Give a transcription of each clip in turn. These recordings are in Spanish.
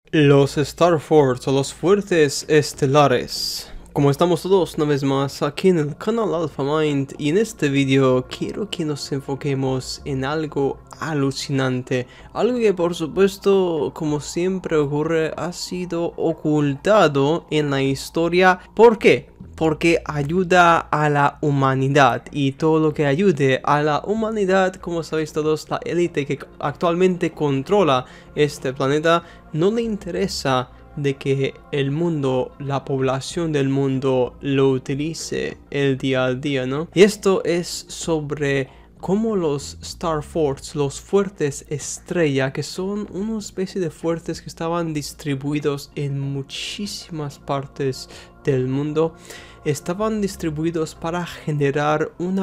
Los Star Force o los fuertes estelares. Como estamos todos una vez más aquí en el canal AlphaMind, y en este vídeo quiero que nos enfoquemos en algo alucinante, algo que por supuesto, como siempre ocurre, ha sido ocultado en la historia. ¿Por qué? Porque ayuda a la humanidad, y todo lo que ayude a la humanidad, como sabéis todos, la élite que actualmente controla este planeta no le interesa de que el mundo, la población del mundo lo utilice el día a día, ¿no? Y esto es sobre cómo los Star Force, los fuertes estrella, que son una especie de fuertes que estaban distribuidos en muchísimas partes del mundo, estaban distribuidos para generar una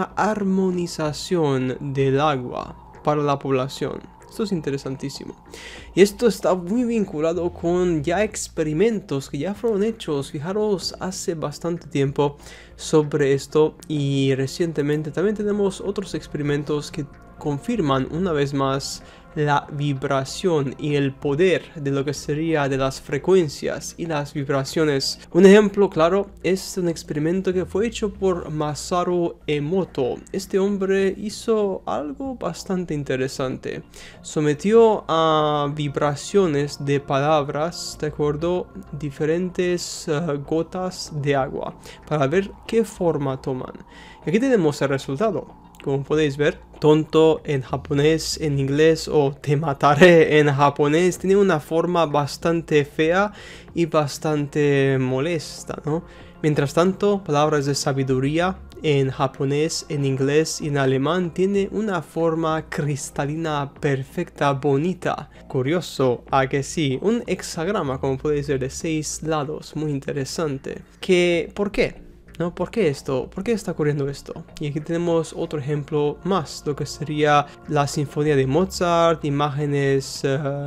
armonización del agua para la población. Esto es interesantísimo. Y esto está muy vinculado con ya experimentos que ya fueron hechos, fijaros, hace bastante tiempo sobre esto. Y recientemente también tenemos otros experimentos que confirman una vez más la vibración y el poder de lo que sería de las frecuencias y las vibraciones. Un ejemplo claro es un experimento que fue hecho por Masaru Emoto. Este hombre hizo algo bastante interesante. Sometió a vibraciones de palabras, ¿de acuerdo?, diferentes gotas de agua para ver qué forma toman. Y aquí tenemos el resultado. Como podéis ver, tonto en japonés, en inglés, o te mataré en japonés, tiene una forma bastante fea y bastante molesta, ¿no? Mientras tanto, palabras de sabiduría en japonés, en inglés y en alemán tiene una forma cristalina, perfecta, bonita. Curioso, ¿a que sí? Un hexagrama, como podéis ver, de 6 lados, muy interesante. ¿Por qué? ¿No? ¿Por qué esto? ¿Por qué está ocurriendo esto? Y aquí tenemos otro ejemplo más, lo que sería la sinfonía de Mozart, imágenes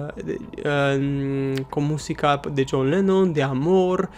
con música de John Lennon, de amor,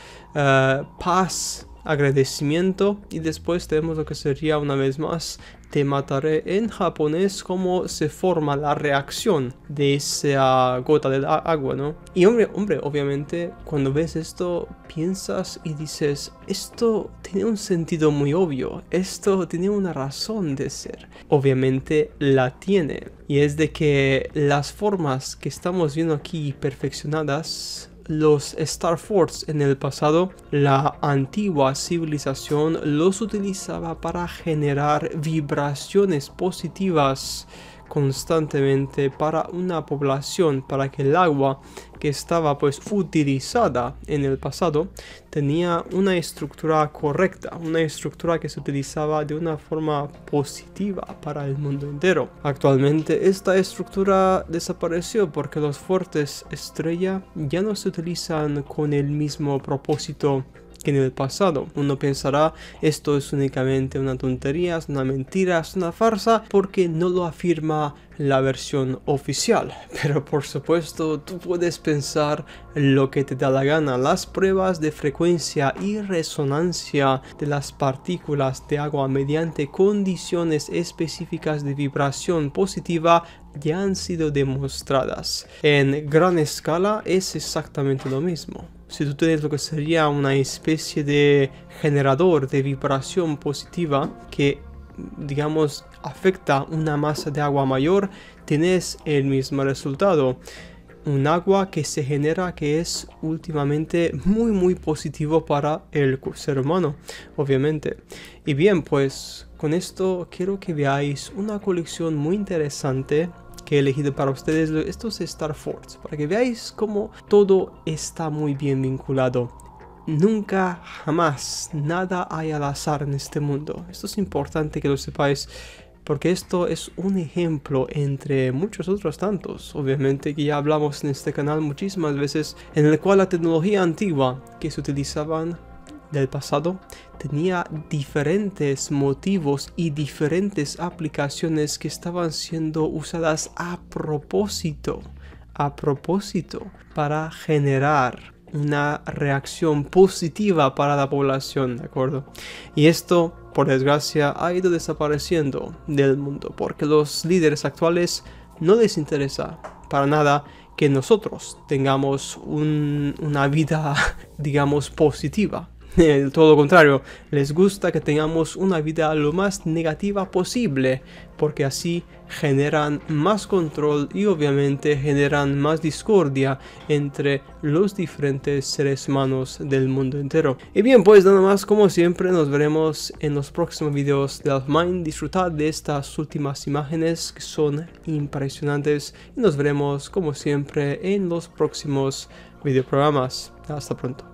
paz, agradecimiento. Y después tenemos lo que sería una vez más te mataré en japonés, cómo se forma la reacción de esa gota de agua, ¿no? Y hombre, obviamente cuando ves esto piensas y dices, esto tiene un sentido muy obvio, esto tiene una razón de ser. Obviamente la tiene, y es de que las formas que estamos viendo aquí perfeccionadas, los Star Force en el pasado, la antigua civilización los utilizaba para generar vibraciones positivas constantemente para una población, para que el agua que estaba pues utilizada en el pasado tenía una estructura correcta, una estructura que se utilizaba de una forma positiva para el mundo entero. Actualmente esta estructura desapareció porque los fuertes estrella ya no se utilizan con el mismo propósito que en el pasado. Uno pensará, esto es únicamente una tontería, es una mentira, es una farsa, porque no lo afirma la versión oficial. Pero por supuesto, tú puedes pensar lo que te da la gana. Las pruebas de frecuencia y resonancia de las partículas de agua mediante condiciones específicas de vibración positiva ya han sido demostradas. En gran escala es exactamente lo mismo. Si tú tienes lo que sería una especie de generador de vibración positiva que, digamos, afecta una masa de agua mayor, tienes el mismo resultado. Un agua que se genera que es últimamente muy positivo para el ser humano, obviamente. Y bien, pues con esto quiero que veáis una colección muy interesante que he elegido para ustedes, estos Star Force, para que veáis cómo todo está muy bien vinculado. Nunca, jamás, nada hay al azar en este mundo. Esto es importante que lo sepáis, porque esto es un ejemplo entre muchos otros tantos, obviamente, que ya hablamos en este canal muchísimas veces, en el cual la tecnología antigua que se utilizaban del pasado tenía diferentes motivos y diferentes aplicaciones que estaban siendo usadas a propósito para generar una reacción positiva para la población, ¿de acuerdo? Y esto, por desgracia, ha ido desapareciendo del mundo porque los líderes actuales no les interesa para nada que nosotros tengamos una vida, digamos, positiva. Todo lo contrario, les gusta que tengamos una vida lo más negativa posible, porque así generan más control y obviamente generan más discordia entre los diferentes seres humanos del mundo entero. Y bien, pues nada más, como siempre, nos veremos en los próximos videos de Elfmind. Disfrutad de estas últimas imágenes que son impresionantes y nos veremos como siempre en los próximos videoprogramas. Hasta pronto.